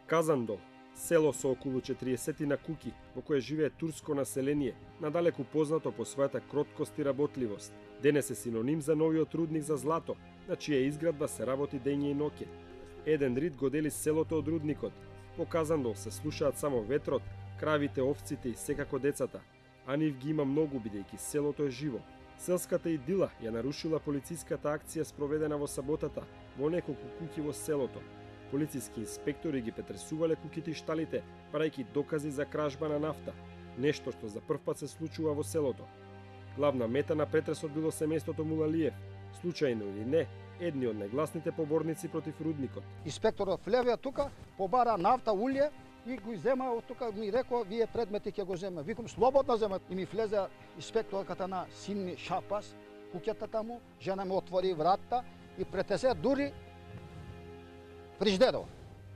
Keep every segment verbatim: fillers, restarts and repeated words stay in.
Казандол, село со околу четириесет куќи, во кое живее турско население, надалеку познато по својата кроткост и работливост. Денес е синоним за новиот рудник за злато, на чија изградба се работи дење и ноќе. Еден рид го дели селото од рудникот. По Казандол се слушаат само ветрот, кравите, овците и секако децата. А нив ги има многу, бидејќи селото е живо. Селската идила ја нарушила полициската акција спроведена во саботата во неколку куќи во селото. Полициски инспектори ги претресувале куќите и шталите, барајќи докази за кражба на нафта, нешто што за прв пат се случува во селото. Главна мета на претресот било семејството Мулалиев, случајно или не, едни од најгласните поборници против рудникот. Инспекторот влеве тука, побара нафта, улје и го зема од тука, ми рекол, вие предмети ќе го зема. Викам, слободно зема. И ми влезе инспекторката на син ми шапас, куќата таму, жена ми отвори вратта и претесе дури фриждерот.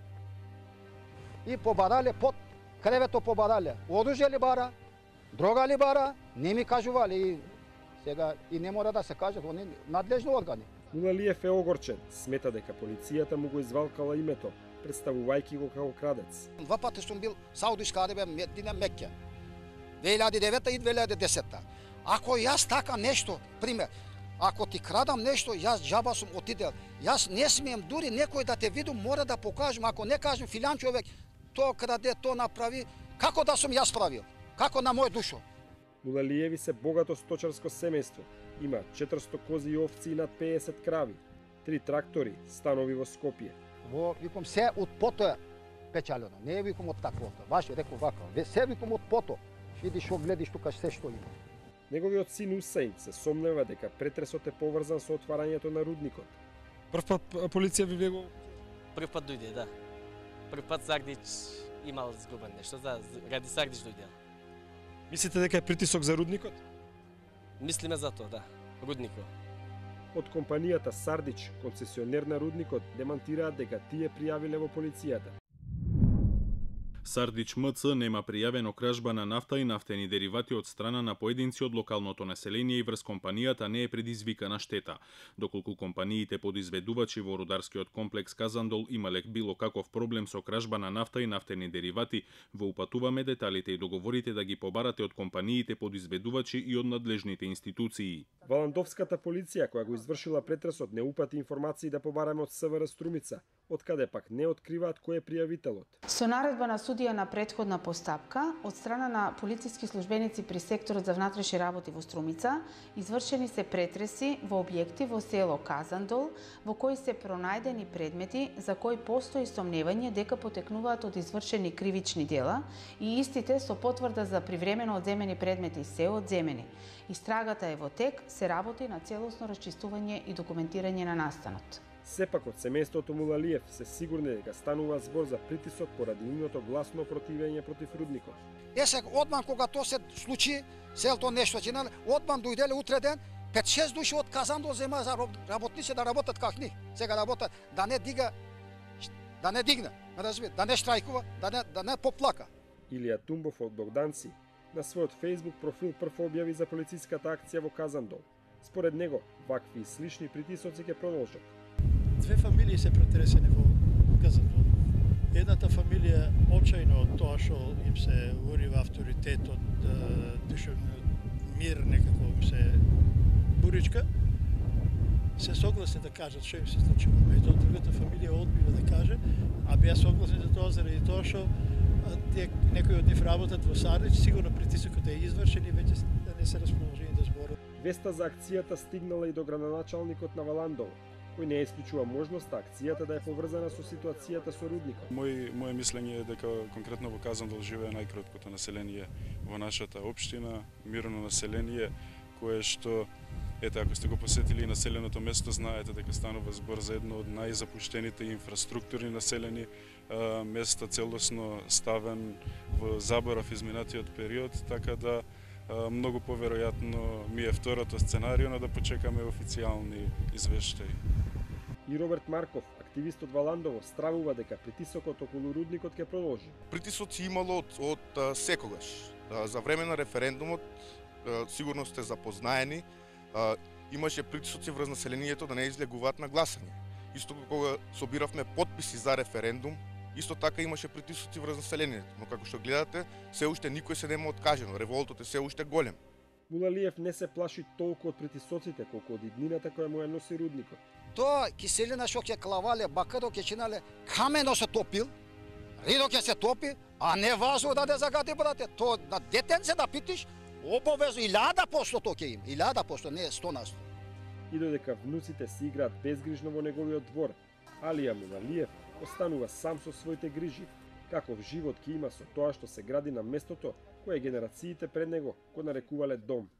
И побарале под кревето побарале. Оружје ли бара, дрога ли бара, не ми кажувале. И сега и не мора да се кажат, они надлежни органи. Мулалиев е огорчен, смета дека полицијата му го извалкала името, представувајќи го како крадец. Два пати сум бил Саудиска Арабија, Медина, Меќа. две илјади и девета и две илјади и десета. Ако јас така нешто, пример, ако ти крадам нешто, јас џаба сум отидел. Јас не смеем дури некој да те видам, мора да покажам. Ако не кажем филан човек, то краде, то направи, како да сум јас правил? Како на мој душо? Мулалиеви се богато сточарско семејство. Има четиристо кози и овци и над пеесет крави, три трактори, станови во Скопје. Во, викам, се од пото е печалено, не е викам од таквото. Баш рекол вака, се викам од пото. Видиш што гледиш тука се што има. Неговиот син Усеин се сомнева дека претресот е поврзан со отварањето на рудникот. Прв пат полиција ви вего? Прв пат дојде, да. Прв пат Сагдич имал згубен нешто, за ради Сагдич дојде. Мислите дека е притисок за рудникот? Мислиме за тоа, да. Рудникот. Од компанијата Сардич, концесионер на рудникот, демантираат дека тие пријавиле во полицијата. Сардич МЦ нема пријавено кражба на нафта и нафтени деривати од страна на поединци од локалното население и врз компанијата не е предизвикана штета, доколку компаниите подизведувачи во рударскиот комплекс Казандол имале било каков проблем со кражба на нафта и нафтени деривати, во упатуваме деталите и договорите да ги побарате од компаниите подизведувачи и од надлежните институции. Валандовската полиција која го извршила претресот не упати информации да побараме од СВР Струмица, од каде пак не откриваат кој е пријавителот. Со наредба на судија на претходна постапка, од страна на полициски службеници при секторот за внатрешни работи во Струмица, извршени се претреси во објекти во село Казандол, во кои се пронајдени предмети за кои постои сомневање дека потекнуваат од извршени кривични дела и истите со потврда за привремено одземени предмети се одземени. Истрагата е во тек, се работи на целосно расчистување и документирање на настанот. Сепак од семејството Мулалиев се сигурни дека станува збор за притисок поради нивното гласно противење против рудникот. Е сега одман кога тоа се случи, селто нешто чинале, одман дојделе утре ден, пет-шест души од Казандол зема за работници да работат как ни. Сега работат да не дига, да не дигне, разбира, да не штрајкува, да не да не поплака. Илија Тумбов од Богданци на својот Facebook профил прв објави за полициската акција во Казандол. Според него, вакви и слични притисоци ќе продолжат. Две фамилии се претресени во Казандол. Едната фамилија очајно од тоа што им се урива авторитетот, душевниот мир некако им се буричка, се согласни да кажат што им се случува. Ето другата фамилија одбива да каже, а беа согласни за тоа заради тоа што некои од нив работат во Сардич, сигурно притисокот е извршен и веќе да не се расположени да зборат. Веста за акцијата стигнала и до градоначалникот на Валандово, кој не исклучува можноста акцијата да е поврзана со ситуацијата со рудникот. Мој моје мислење е дека конкретно во Казандол живее најкроткото население во нашата општина, мирно население кое што ете ако сте го посетили населеното место знаете дека станува збор за едно од најзапуштените инфраструктурни населени а, места целосно ставен во заборав изминатиот период, така да а, многу поверојатно ми е второто сценарио да почекаме официјални извештаи. И Роберт Марков, активист од Валандово, стравува дека притисокот околу рудникот ќе продолжи. Притисоци имало од, од секогаш. За време на референдумот сигурно сте запознаени, имаше притисоци врз населението да не излегуваат на гласање. Исто кога собиравме подписи за референдум, Исто така имаше притисоци врз населението, но како што гледате, се уште никој се нема откажено, револтот е се уште голем. Мулалиев не се плаши толку од притисоците колку од иднината која му ја носи рудникот. Тоа киселина што ќе клавале, бакаро ќе чинале, камено се топил, ридо ќе се топи, а не вазо да не загади, брате. Тоа на детенце да питиш, обовезно илјада посто тоа ќе им, илјада посто, не сто на сто. И додека внуците си играат безгрижно во неговиот двор, Алија Мулалиев останува сам со своите грижи. Каков живот ќе има со тоа што се гради на местото кое генерациите пред него го нарекувале дом.